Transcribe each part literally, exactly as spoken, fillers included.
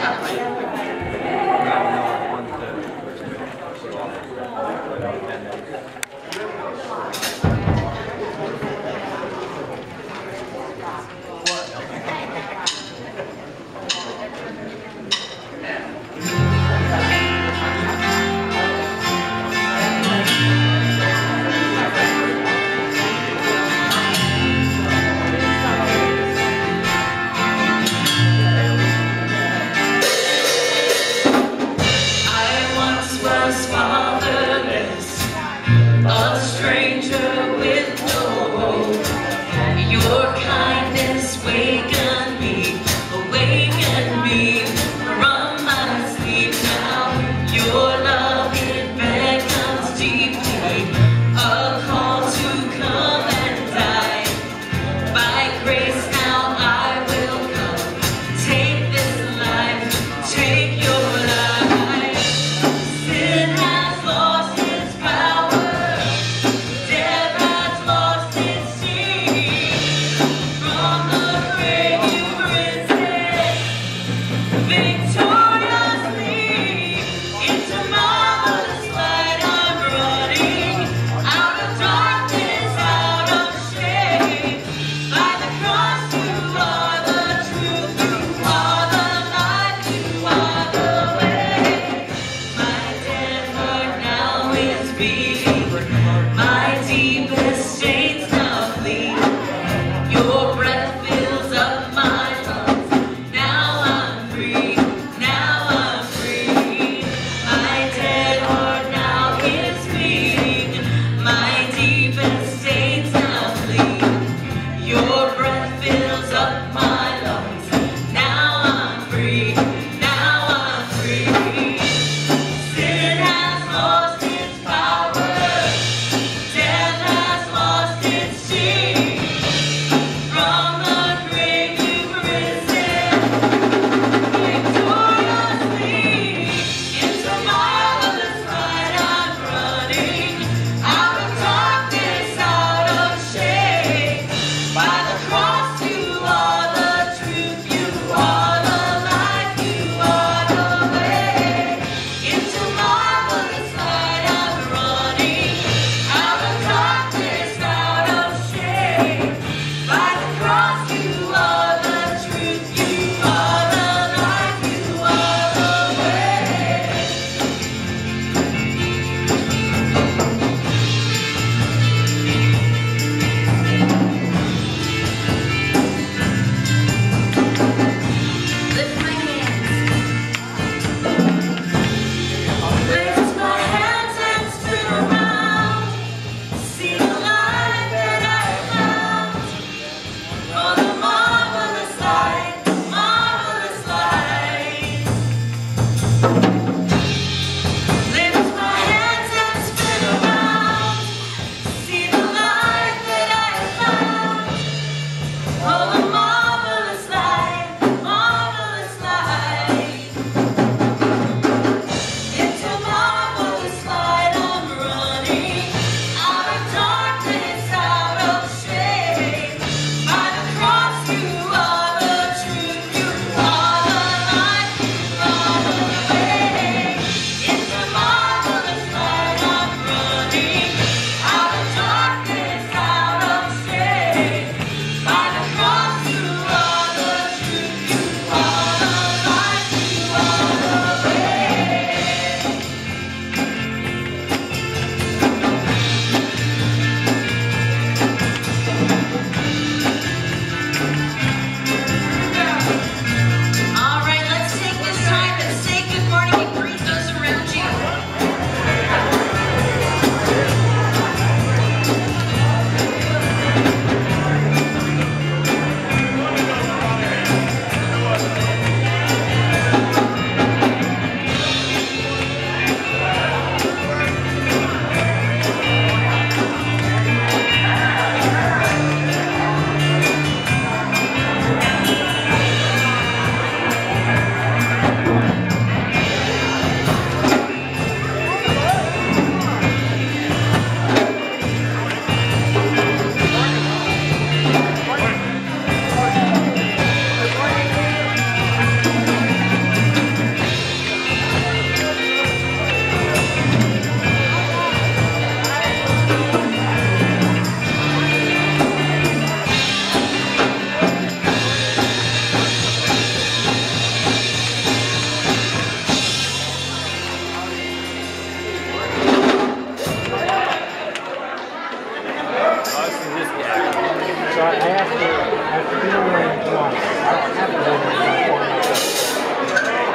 A stranger with no hope, your kindness wakened me, awakened me from my sleep.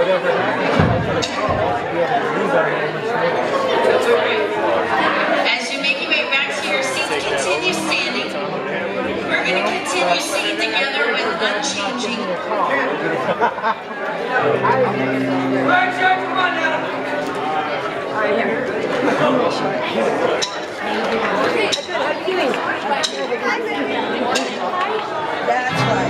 whatever happens, I should be able to do that. That's okay. As you make your way back to your seats, continue standing. We're going to continue singing together with Unchanging. Right, Church, come on now. Right here. That's right.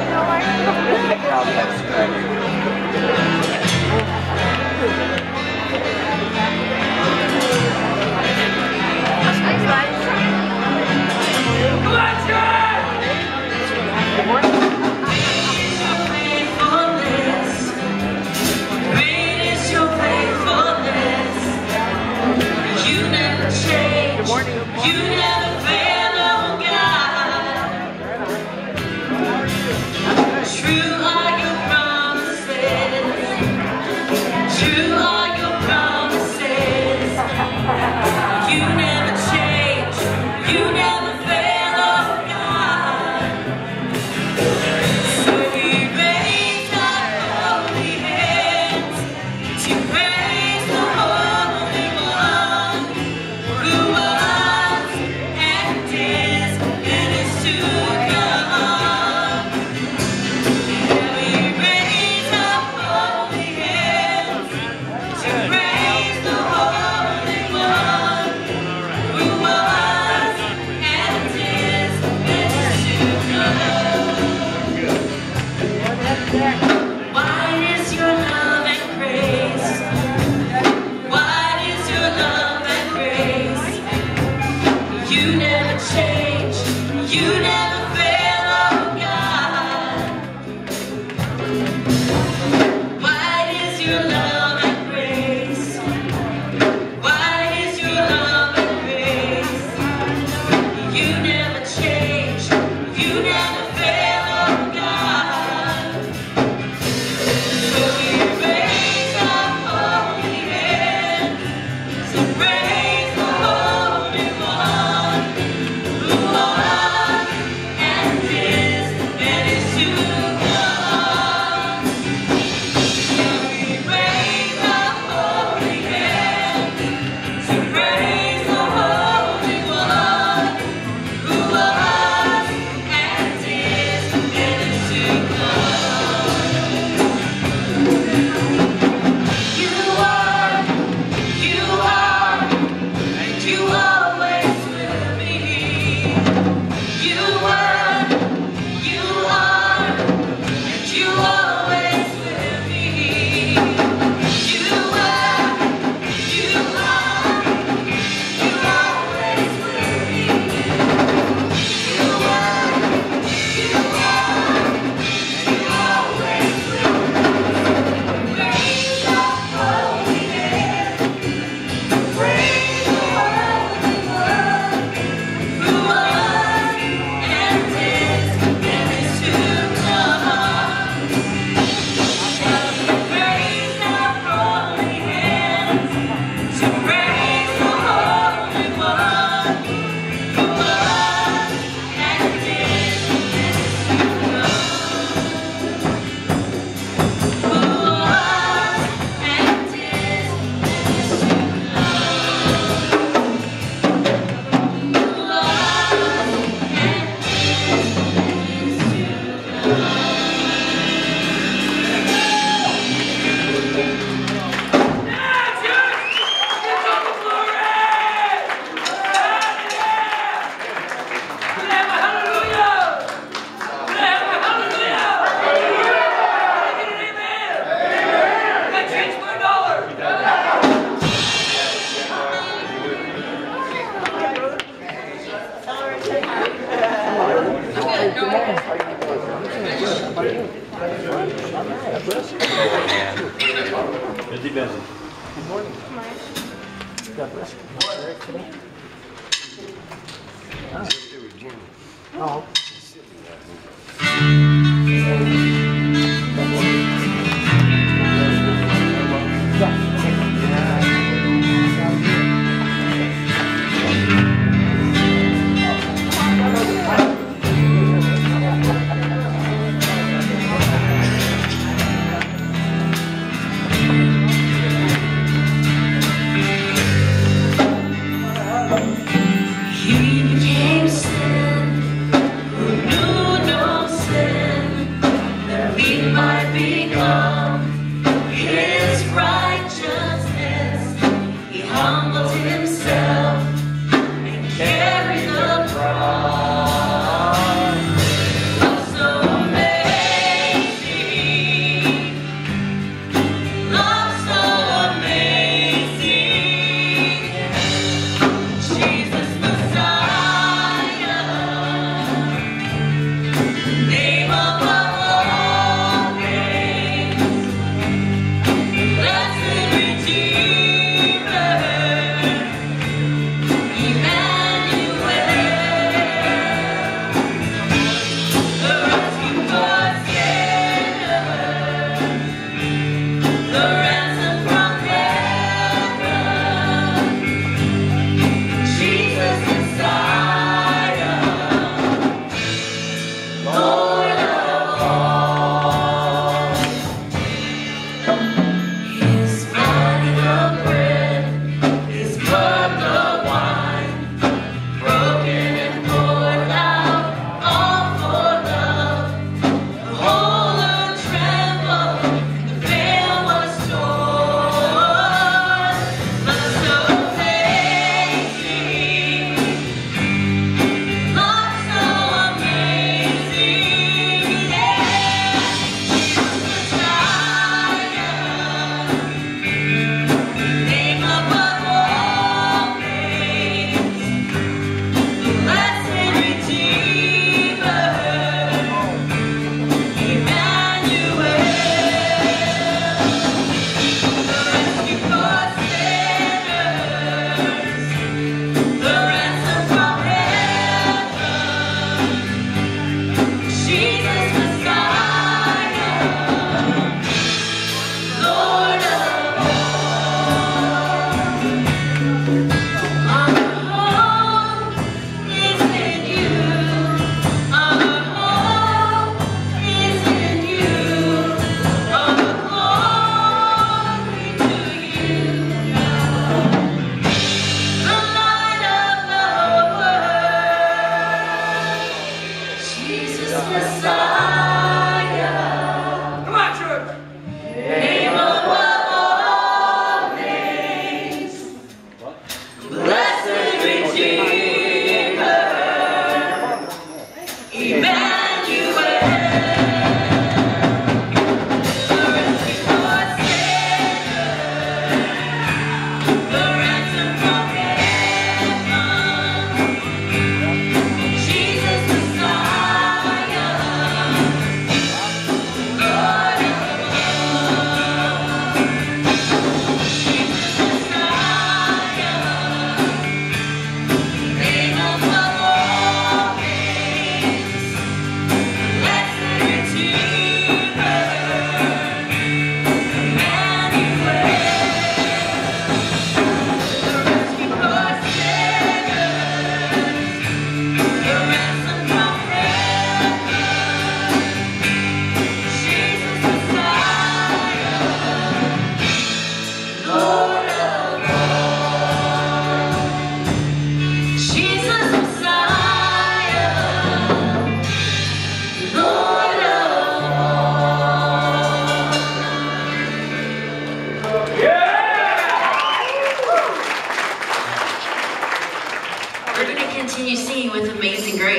Busy, busy. Good morning. God bless you. Oh.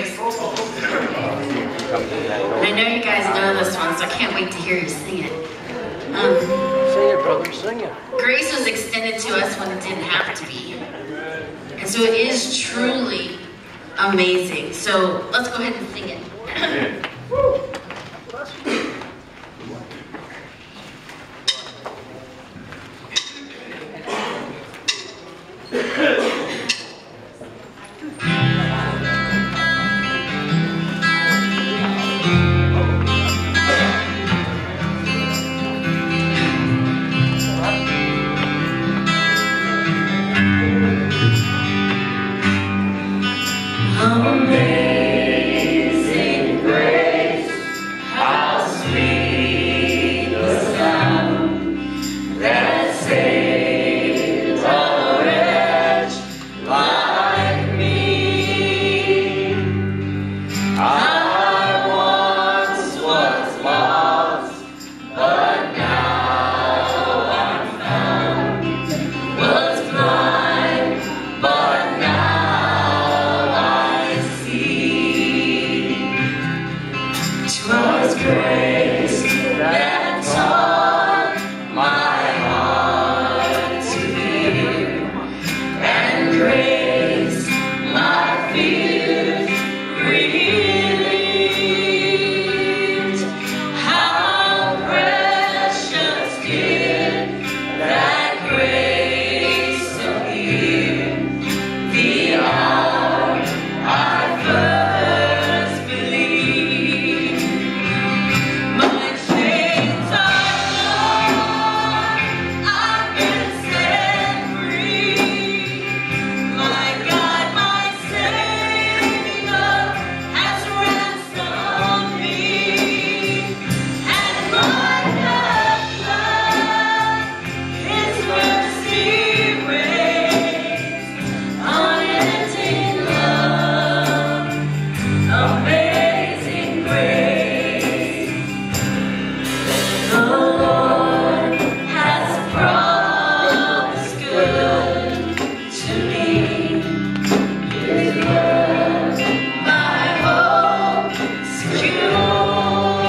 Grace. I know you guys know this one, so I can't wait to hear you sing it. Um, Sing it, brother, sing it. Grace was extended to us when it didn't have to be. And so it is truly amazing. So let's go ahead and sing it. Amazing grace, how sweet the sound that saved a wretch like me. I once was lost, but now I'm found. Was blind, but now was grace that taught my heart to fear, and grace my fears relieved. How precious did that grace appear the hour I first believed. My chains are gone, I've been set free. My God, my Savior has ransomed me, and my blood, His mercy reigns, unending love, amazing grace. The Lord has promised good to me. His word, my hope secure.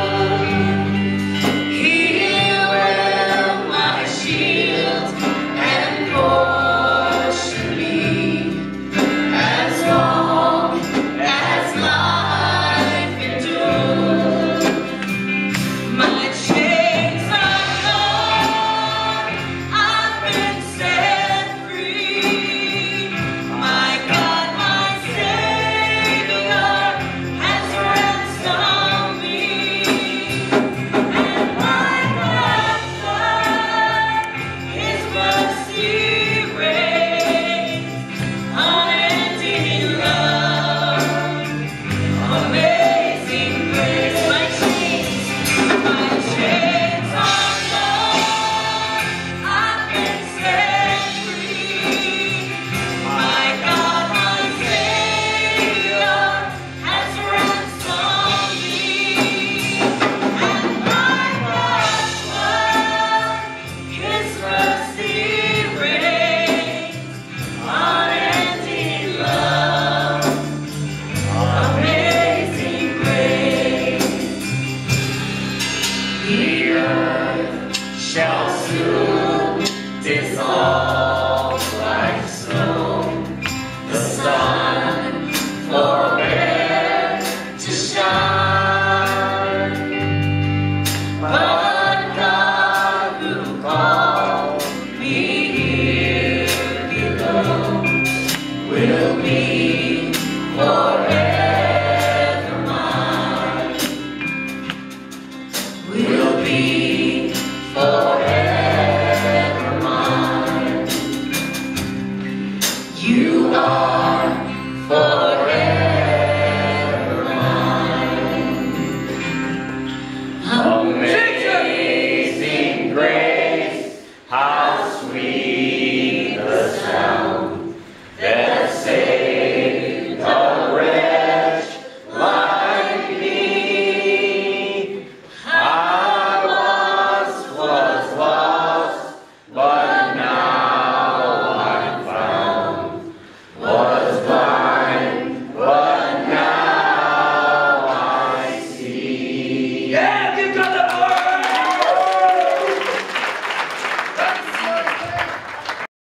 He will my shield and portion be, as long as life endures. My chains are gone, I've been set free. My God, my Savior has ransomed me, and my blood, His mercy reigns, unending love, amazing grace. My chains, my chains are gone, I've been set free. My God, my Savior has ransomed me, and my blood, His mercy reigns, unending love, amazing grace. The earth shall soon